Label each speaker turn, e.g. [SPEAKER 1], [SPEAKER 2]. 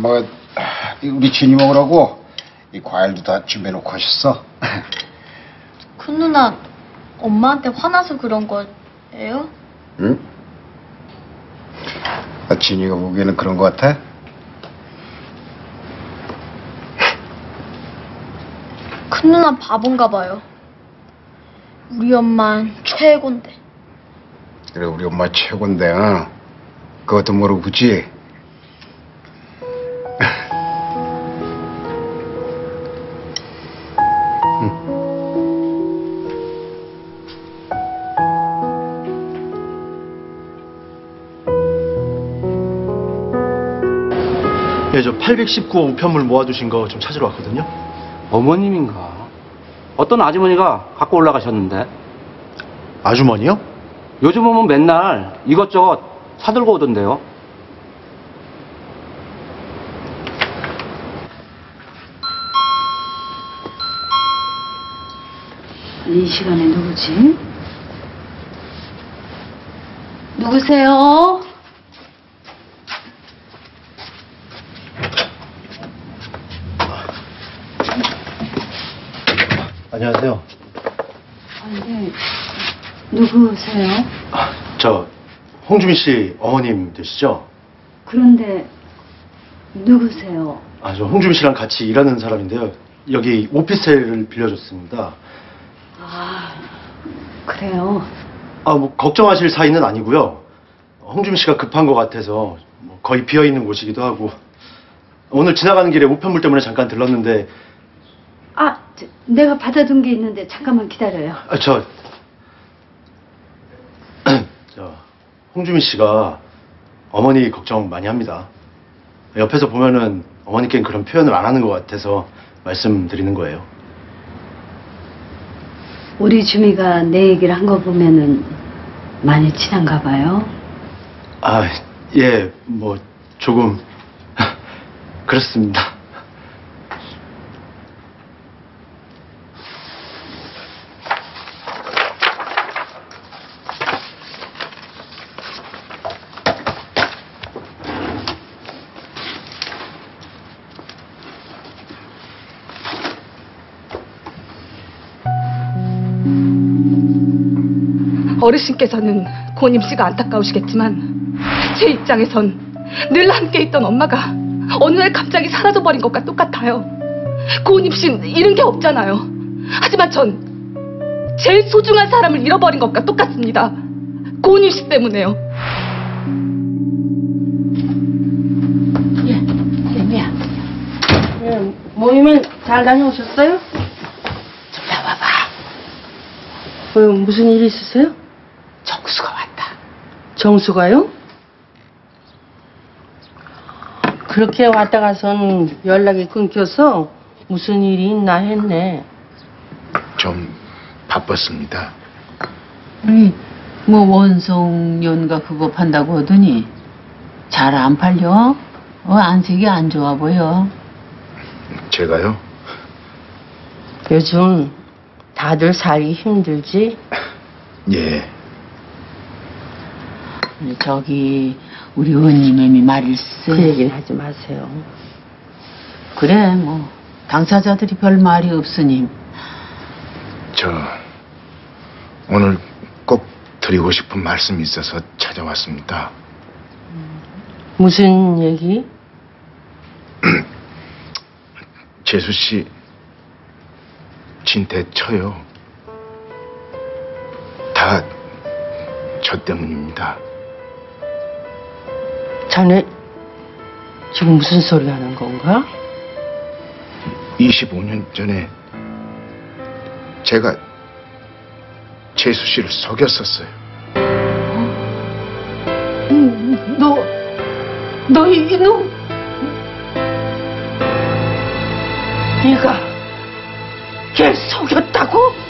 [SPEAKER 1] 엄마가 우리 진이 먹으라고 이 과일도 다 준비해놓고 하셨어.
[SPEAKER 2] 큰 누나 엄마한테 화나서 그런 거예요?
[SPEAKER 1] 응? 진이가 보기에는 그런 거 같아?
[SPEAKER 2] 큰 누나 바본가 봐요. 우리 엄만 최고인데.
[SPEAKER 1] 그래 우리 엄마 최고인데 그것도 모르고 굳이.
[SPEAKER 3] 예, 저 819호 우편물 모아두신 거 좀 찾으러 왔거든요.
[SPEAKER 4] 어머님인가? 어떤 아주머니가 갖고 올라가셨는데.
[SPEAKER 3] 아주머니요?
[SPEAKER 4] 요즘 오면 맨날 이것저것 사들고 오던데요.
[SPEAKER 5] 이 시간에 누구지? 누구세요?
[SPEAKER 3] 안녕하세요.
[SPEAKER 5] 네. 누구세요?
[SPEAKER 3] 저 홍주민 씨 어머님 되시죠?
[SPEAKER 5] 그런데 누구세요?
[SPEAKER 3] 저 홍주민 씨랑 같이 일하는 사람인데요. 여기 오피스텔을 빌려줬습니다.
[SPEAKER 5] 아, 그래요.
[SPEAKER 3] 뭐 걱정하실 사이는 아니고요. 홍주민 씨가 급한 것 같아서 뭐 거의 비어있는 곳이기도 하고 오늘 지나가는 길에 우편물 때문에 잠깐 들렀는데
[SPEAKER 5] 내가 받아둔 게 있는데 잠깐만 기다려요.
[SPEAKER 3] 저 홍주민 씨가 어머니 걱정 많이 합니다. 옆에서 보면은 어머니께는 그런 표현을 안 하는 것 같아서 말씀드리는 거예요.
[SPEAKER 5] 우리 주미가 내 얘기를 한 거 보면은 많이 친한가 봐요.
[SPEAKER 3] 예, 뭐 조금 그렇습니다.
[SPEAKER 6] 어르신께서는 고님 씨가 안타까우시겠지만 제 입장에선 늘 함께 있던 엄마가 어느 날 갑자기 사라져버린 것과 똑같아요. 고님 씨는 잃은 게 없잖아요. 하지만 전 제일 소중한 사람을 잃어버린 것과 똑같습니다. 고님 씨 때문에요.
[SPEAKER 5] 예미야.
[SPEAKER 7] 모임은 잘 다녀오셨어요?
[SPEAKER 5] 좀 나와봐.
[SPEAKER 7] 무슨 일 있으세요?
[SPEAKER 5] 정수가 왔다.
[SPEAKER 7] 정수가요? 그렇게 왔다 가선 연락이 끊겨서 무슨 일이 있나 했네.
[SPEAKER 1] 좀 바빴습니다.
[SPEAKER 5] 아니, 원성 연가 그거 판다고 하더니 잘 안 팔려? 안색이 안 좋아 보여.
[SPEAKER 1] 제가요?
[SPEAKER 7] 요즘 다들 살기 힘들지?
[SPEAKER 1] 예.
[SPEAKER 5] 저기 우리 의원님이 말일세.
[SPEAKER 7] 그 얘기는 하지 마세요.
[SPEAKER 5] 그래 당사자들이 별 말이 없으니.
[SPEAKER 1] 저 오늘 꼭 드리고 싶은 말씀이 있어서 찾아왔습니다.
[SPEAKER 7] 무슨 얘기?
[SPEAKER 1] 재수 씨 진퇴 쳐요. 다 저 때문입니다.
[SPEAKER 7] 자네 지금 무슨 소리 하는 건가?
[SPEAKER 1] 25년 전에 제가 재수 씨를 속였었어요.
[SPEAKER 5] 너 이놈!
[SPEAKER 7] 네가 걔 속였다고?